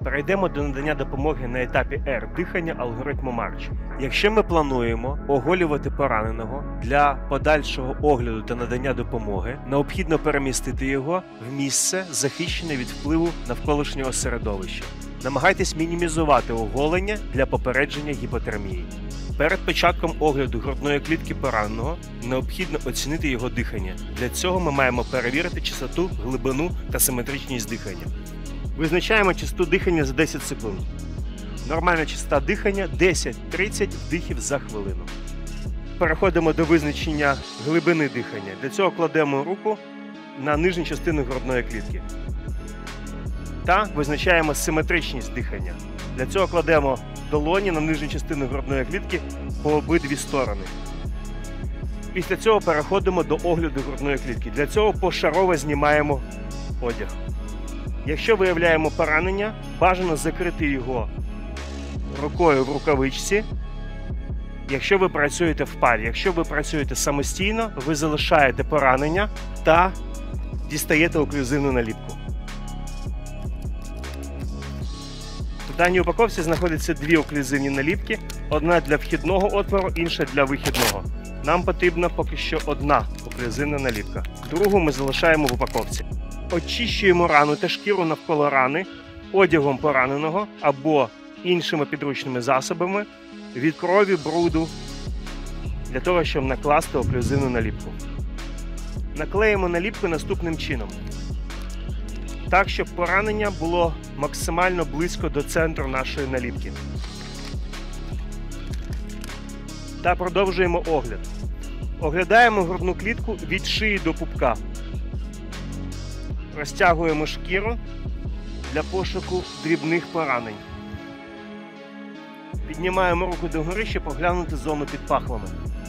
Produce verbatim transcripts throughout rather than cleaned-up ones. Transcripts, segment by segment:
Перейдемо до надання допомоги на етапі Р дихання алгоритму Марч. Якщо ми плануємо оголювати пораненого для подальшого огляду та надання допомоги, необхідно перемістити його в місце, захищене від впливу навколишнього середовища. Намагайтесь мінімізувати оголення для попередження гіпотермії. Перед початком огляду грудної клітки пораненого необхідно оцінити його дихання. Для цього ми маємо перевірити частоту, глибину та симетричність дихання. Визначаємо частоту дихання за десять секунд. Нормальна частота дихання десять-тридцять вдихів за хвилину. Переходимо до визначення глибини дихання. Для цього кладемо руку на нижню частину грудної клітки. Та визначаємо симетричність дихання. Для цього кладемо долоні на нижню частину грудної клітки по обидві сторони. Після цього переходимо до огляду грудної клітки. Для цього пошарово знімаємо одяг. Якщо виявляємо поранення, бажано закрити його рукою в рукавичці, якщо ви працюєте в парі. Якщо ви працюєте самостійно, ви залишаєте поранення та дістаєте оклюзивну наліпку. В даній упаковці знаходяться дві оклюзивні наліпки, одна для вхідного отвору, інша для вихідного. Нам потрібна поки що одна оклюзивна наліпка. Другу ми залишаємо в упаковці. Очищуємо рану та шкіру навколо рани одягом пораненого або іншими підручними засобами від крові, бруду, для того, щоб накласти оклюзивну наліпку. Наклеїмо наліпку наступним чином. Так, щоб поранення було максимально близько до центру нашої наліпки. Та продовжуємо огляд. Оглядаємо грудну клітку від шиї до пупка. Розтягуємо шкіру для пошуку дрібних поранень. Піднімаємо руку догори, щоб оглянути зону під пахвами.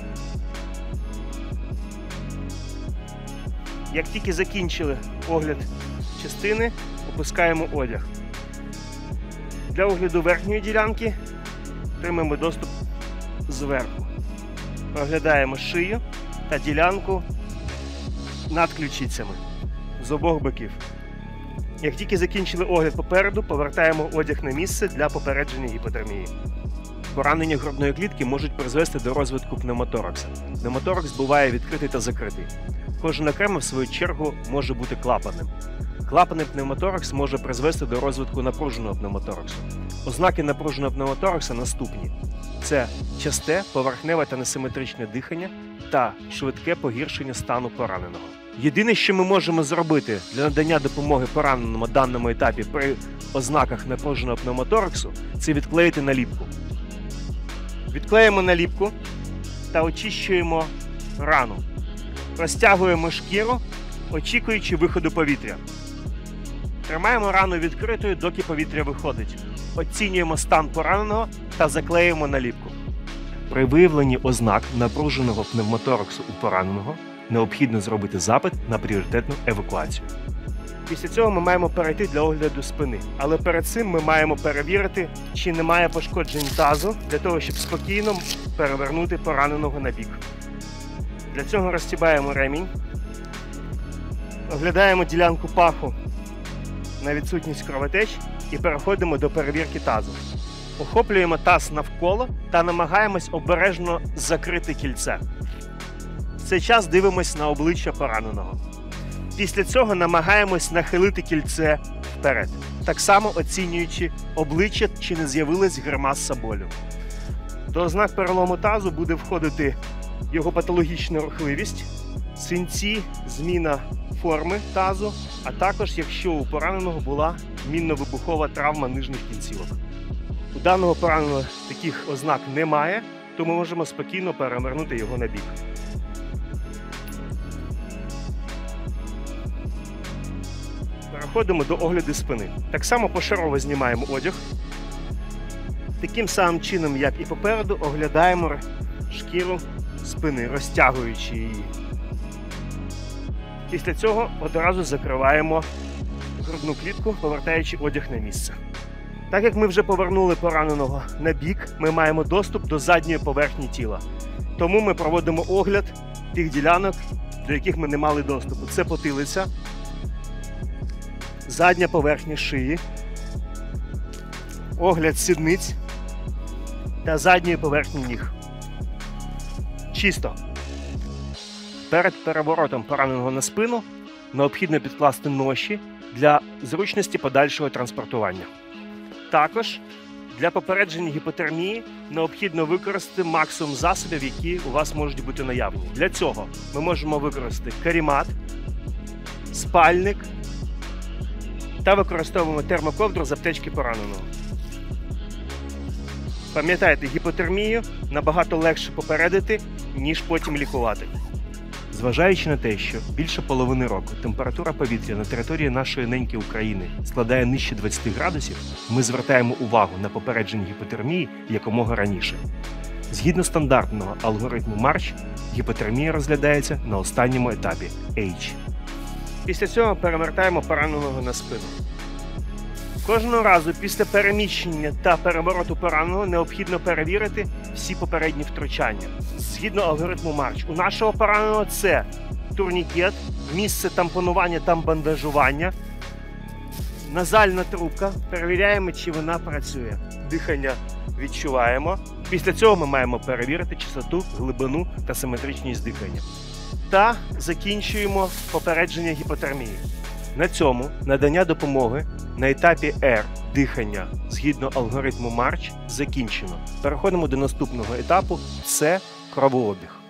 Як тільки закінчили огляд частини, опускаємо одяг. Для огляду верхньої ділянки отримаємо доступ зверху. Оглядаємо шию та ділянку над ключицями з обох боків. Як тільки закінчили огляд попереду, повертаємо одяг на місце для попередження гіпотермії. Поранення грудної клітки можуть призвести до розвитку пневмоторакса. Пневмоторакс буває відкритий та закритий. Кожен окремо, в свою чергу, може бути клапанним. Клапанний пневмоторакс може призвести до розвитку напруженого пневмотораксу. Ознаки напруженого пневмоторакса наступні. Це часте, поверхневе та несиметричне дихання та швидке погіршення стану пораненого. Єдине, що ми можемо зробити для надання допомоги пораненому на даному етапі при ознаках напруженого пневмотораксу, це відклеїти наліпку. Відклеїмо наліпку та очищуємо рану. Розтягуємо шкіру, очікуючи виходу повітря. Тримаємо рану відкритою, доки повітря виходить. Оцінюємо стан пораненого та заклеюємо наліпку. При виявленні ознак напруженого пневмотораксу у пораненого необхідно зробити запит на пріоритетну евакуацію. Після цього ми маємо перейти для огляду спини. Але перед цим ми маємо перевірити, чи немає пошкоджень тазу, для того, щоб спокійно перевернути пораненого на бік. Для цього розстібаємо ремінь, оглядаємо ділянку паху на відсутність кровотеч і переходимо до перевірки тазу. Охоплюємо таз навколо та намагаємось обережно закрити кільце. В цей час дивимось на обличчя пораненого. Після цього намагаємось нахилити кільце вперед, так само оцінюючи обличчя, чи не з'явилась гримаса болю. До ознак перелому тазу буде входити його патологічна рухливість, синці, зміна форми тазу, а також якщо у пораненого була мінно-вибухова травма нижніх кінцівок. У даного пораненого таких ознак немає, то ми можемо спокійно перевернути його на бік. Переходимо до огляду спини. Так само пошарово знімаємо одяг. Таким самим чином, як і попереду, оглядаємо шкіру спини, розтягуючи її. Після цього одразу закриваємо грудну клітку, повертаючи одяг на місце. Так як ми вже повернули пораненого на бік, ми маємо доступ до задньої поверхні тіла. Тому ми проводимо огляд тих ділянок, до яких ми не мали доступу. Це потилиця, задня поверхня шиї, Огляд сідниць та задньої поверхні ніг. Чисто. Перед переворотом пораненого на спину необхідно підкласти ноші для зручності подальшого транспортування. Також для попередження гіпотермії необхідно використати максимум засобів, які у вас можуть бути наявні. Для цього ми можемо використати карімат, спальник та використовуємо термоковдру з аптечки пораненого. Пам'ятайте, гіпотермію набагато легше попередити, ніж потім лікувати. Зважаючи на те, що більше половини року температура повітря на території нашої неньки України складає нижче двадцяти градусів, ми звертаємо увагу на попередження гіпотермії якомога раніше. Згідно стандартного алгоритму Марч, гіпотермія розглядається на останньому етапі – H. Після цього перевертаємо пораненого на спину. Кожного разу після переміщення та перевороту пораненого необхідно перевірити всі попередні втручання. Згідно алгоритму Марч, у нашого пораненого це турнікет, місце тампонування та бандажування, назальна трубка, перевіряємо, чи вона працює. Дихання відчуваємо. Після цього ми маємо перевірити частоту, глибину та симетричність дихання. Та закінчуємо попередження гіпотермії. На цьому надання допомоги на етапі R дихання згідно алгоритму Марч закінчено. Переходимо до наступного етапу – це кровообіг.